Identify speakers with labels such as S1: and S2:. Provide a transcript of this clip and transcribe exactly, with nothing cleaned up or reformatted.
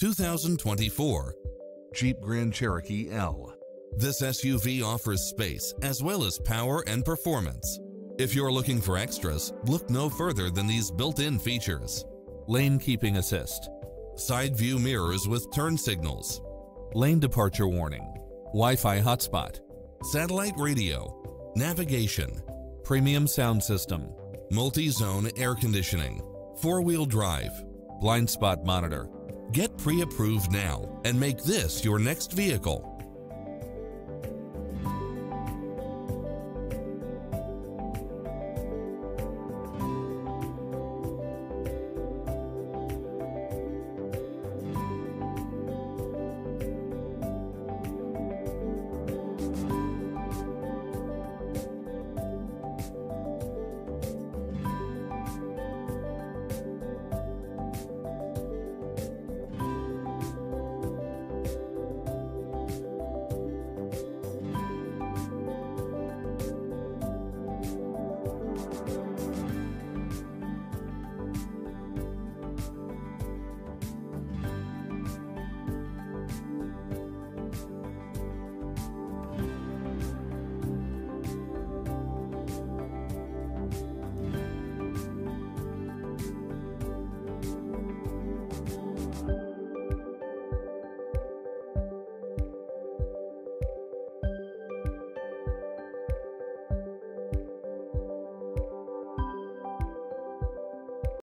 S1: two thousand twenty-four
S2: Jeep Grand Cherokee L.
S1: This S U V offers space as well as power and performance. If you're looking for extras, look no further than these built-in features.
S3: Lane keeping assist,
S1: Side view mirrors with turn signals,
S3: lane departure warning, Wi-Fi hotspot,
S1: satellite radio, navigation,
S3: premium sound system,
S1: multi-zone air conditioning, four-wheel drive.
S3: blind spot monitor.
S1: Get pre-approved now and make this your next vehicle.